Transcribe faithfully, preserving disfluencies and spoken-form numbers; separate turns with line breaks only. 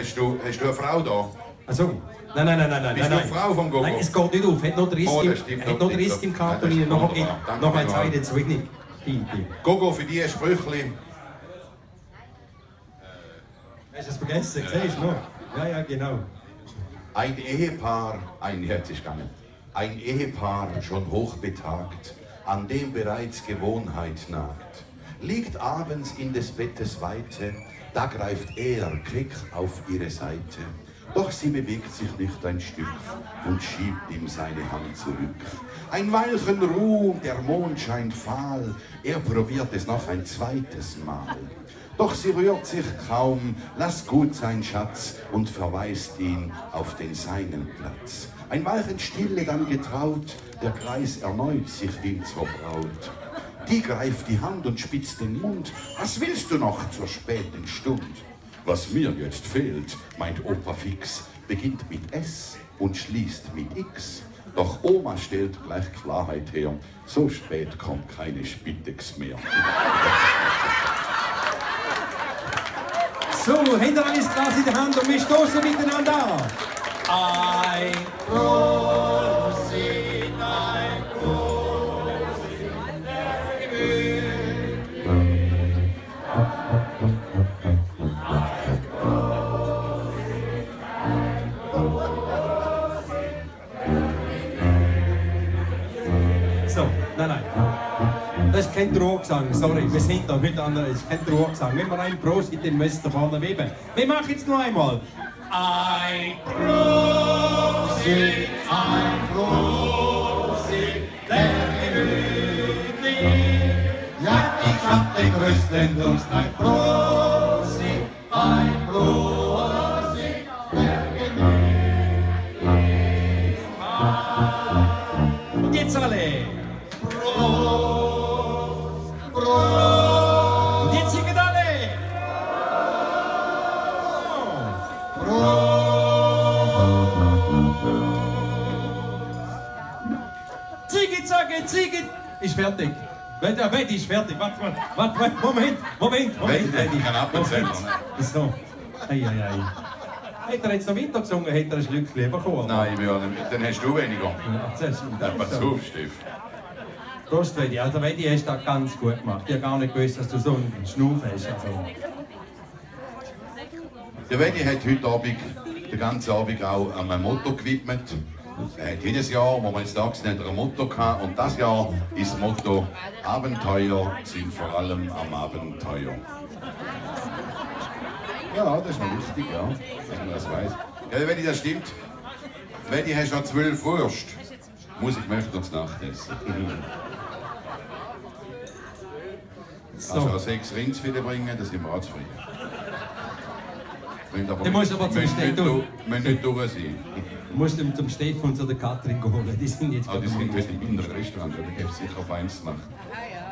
Hast du, hast du eine Frau da?
Also, nein, nein, nein, nein, nein.
Bist
nein,
du eine Frau vom Gogo?
Nein, es geht nicht auf. Hat noch den Riss,
Oh, das
im,
stimmt
hat
doch
noch den
nicht.
Riss im
Nein,
Karton
das ist
rein. Noch,
wunderbar. Danke
noch ein
vielmals.
zweites wenig. Bitte.
Gogo, für die ein Sprüchli.
Hast du es vergessen? Siehst du noch? Ja, ja, genau.
Ein Ehepaar, ein Herz ist gegangen. Ein Ehepaar schon hochbetagt, an dem bereits Gewohnheit nagt, liegt abends in des Bettes Weite, da greift er keck auf ihre Seite. Doch sie bewegt sich nicht ein Stück und schiebt ihm seine Hand zurück. Ein Weilchen Ruh, der Mond scheint fahl, er probiert es noch ein zweites Mal. Doch sie rührt sich kaum, lass gut sein Schatz und verweist ihn auf den seinen Platz. Ein Weilchen Stille dann getraut, der Kreis erneut sich hin zur Braut. Die greift die Hand und spitzt den Mund, was willst du noch zur späten Stund? Was mir jetzt fehlt, meint Opa fix, beginnt mit S und schließt mit X. Doch Oma stellt gleich Klarheit her, so spät kommt keine Spitex mehr.
So, hinter alles Glas in der Hand und wir stoßen miteinander an. Ein Prosit, ein Prosit, der Gewinn. So, nein, nein. Das ist kein Drohgesang, sorry, wir sind da nicht an, das ist kein Drohgesang. Wenn wir einen Prosit, den müsst ihr vorne weben. Wir machen jetzt noch einmal. Ein Prosit, ein Prosit, der gemütlich. Ja, ich hab den größten Durst. Ein Prosit, ein Prosit, der gemütlich. Und jetzt alle. Und jetzt singen alle! Ziege, zacke, Ziege! Ist fertig. Warte, warte, ist fertig. Warte, warte, warte, warte, Moment, Moment, Moment.
Warte, ich kann Appenzell.
So. Ei, ei, ei. Hätte er jetzt noch weiter gesungen, hätte er ein Schlückchen bekommen.
Nein, ich will nicht. Dann hast du weniger.
Ja, das ist
Ja, pass auf, Stift.
Prost, Wedi. Also, Wedi, hast du das ganz gut gemacht. Ich habe gar nicht gewusst, dass du so einen Schnuff hast. Also.
Der Wedi hat heute Abend, den ganzen Abend auch einem Motto gewidmet. Er hat jedes Jahr, wo wir jetzt da sind, ein Motto gehabt. Und das Jahr ist das Motto: Abenteuer sind vor allem am Abenteuer. Ja, das ist noch wichtig, ja, dass man das weiß. Ja, Wedi, das stimmt. Wedi, hast du noch zwölf Wurst. Muss ich möchte uns Nachtessen.
So.
Kannst du auch sechs Rindsfilet bringen, das sind wir auch zufrieden.
Du musst aber zum Steffen.
Du musst nicht durch sein.
Du musst ihn zum Steffen und zu der Katrin holen. Die sind jetzt.
Ah, die sind in einem Restaurant, da gibt es sicher Feins gemacht.